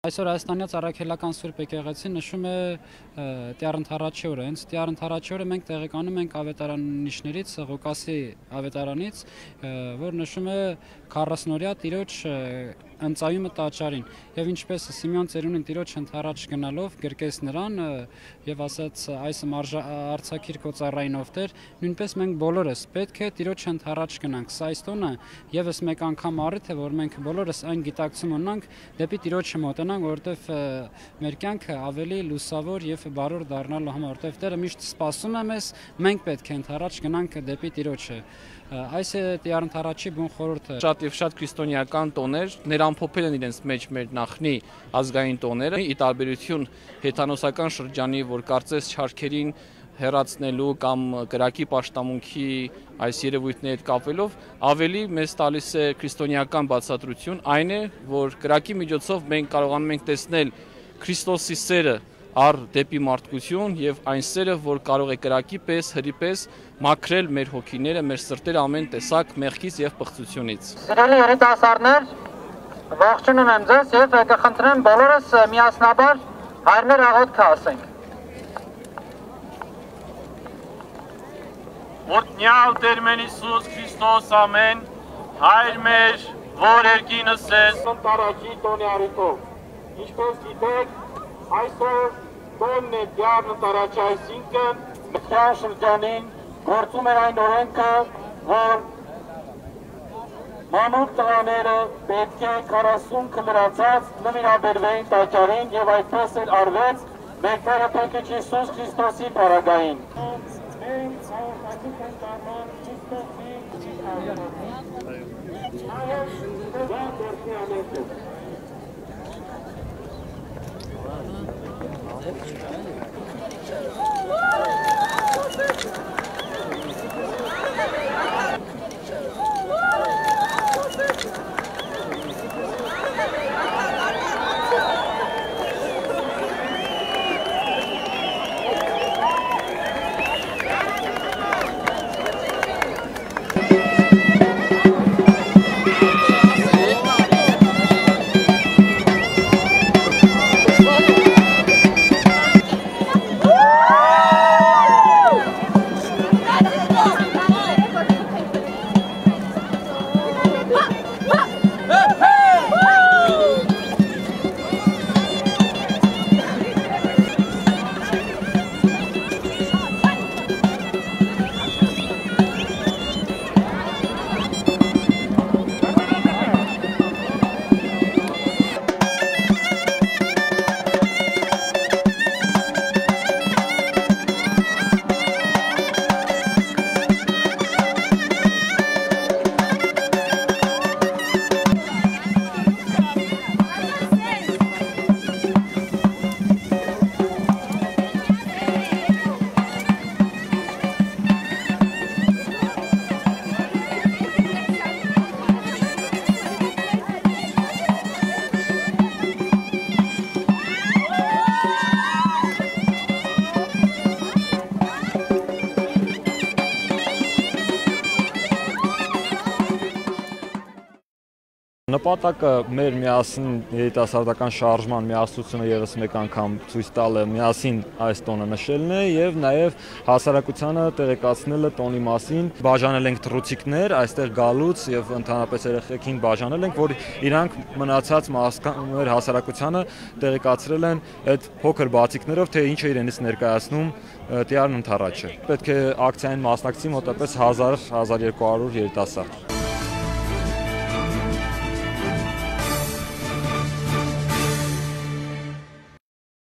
Այսօր Հայաստանյաց առաքելական Սուրբ եկեղեցին նշում է Տեառնընդառաջը օրը։ Հենց Տեառնընդառաջը օրը մենք տեղեկանում ենք ավետարանիչներից, Ղուկասի ավետարանից, որ նշում է 40-օրյա Տիրոջ ընծայումը տաճարին։ Եվ ինչպես Սիմեոն ծերունին Տիրոջ ընդառաջ գնալով գրկեց նրան եւ ասաց այս արցակիր քո ծառայինով Տեր, նույնպես մենք բոլորս պետք է Տիրոջ ընդառաջ գնանք։ Սա այս տոնը եւս մեկ անգամ առիթ է, որ մենք բոլորս այն գիտակցում ունենանք դեպի Տիրոջը մոտենանք, որովհետեւ մեր կյանքը ավելի լուսավոր եւ բարոր դառնալու համար, որովհետեւ Տերը միշտ սպասում է մեզ, մենք պետք է ընդառաջ գնանք դեպի Տիրոջը։ Այս է Տեառնընդառաջի բուն խորհուրդը։ Շատ եւ շատ քրիստոնեական տոներ ներամփոփել են իրենց մեջ մեր նախնի ազգային տոները, ի տարբերություն հեթանոսական շրջանի, որ կարծես չարքերին հեռացնելու կամ կրակի պաշտամունքի այս երևույթների հետ կապելով ավելի մեզ տալիս է քրիստոնեական բացատրություն, այն է, որ կրակի միջոցով մենք կարողանում ենք տեսնել Քրիստոսի սերը առ դեպի մարդկություն եւ այն սերը, որ կարող է կրակի պես, հրի պես մաքրել մեր հոգիները, մեր սրտերը ամեն տեսակ մեղքից եւ պղծությունից։ Սիրելի երիտասարդներ, ողջունում եմ ձեզ եւ կխնդրեմ բոլորս միասնաբար հայրներ աղոթքը ասենք։ Օրհնյալ Տեր մեր Հիսուս Քրիստոս ամեն, Հայր մեր, որ երկինս ես Տեառնընդառաջի տոնի առիթով։ Ինչպես գիտեք, այսօր տոնն է Տեառնընդառաջը, այսինքն մթյան շրջանին գործում էր այն օրենքը, որ մանուկ տղաները պետք է 40 քննրացած նվիրաբերվեին տաճարին եւ այդպես էլ արվեց մեր Տերը Տեր Հիսուս Քրիստոսի պարագային։ Նպատակը մեր միասին երիտասարդական շարժման միասնությունը ևս մեկ անգամ ցույց տալը միասին այս տոնը նշելն է եւ նաեւ հասարակությանը տեղեկացնելը տոնի մասին։ Բաժանել ենք թռուցիկներ այստեղ գալուց եւ ընդհանրապես երեխեքին բաժանել ենք, որ իրանք մնացած մեր հասարակությանը տեղեկացրել են այդ փոքր բացիկներով, թե ինչ է իրենից ներկայացնում Տեառնընդառաջը։ Պետք է ակցիային մասնակցի մոտավորապես 1000-1200 երիտասարդ։